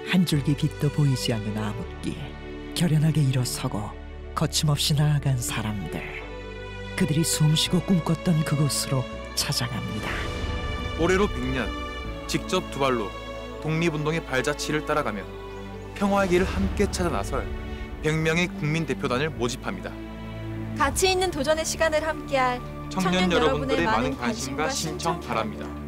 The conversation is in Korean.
한 줄기 빛도 보이지 않는 암흑기, 결연하게 일어서고 거침없이 나아간 사람들. 그들이 숨쉬고 꿈꿨던 그곳으로 찾아갑니다. 올해로 100년, 직접 두 발로 독립운동의 발자취를 따라가며 평화의 길을 함께 찾아 나설 100명의 국민대표단을 모집합니다. 가치 있는 도전의 시간을 함께할 청년 여러분들의 많은 관심과 신청 바랍니다.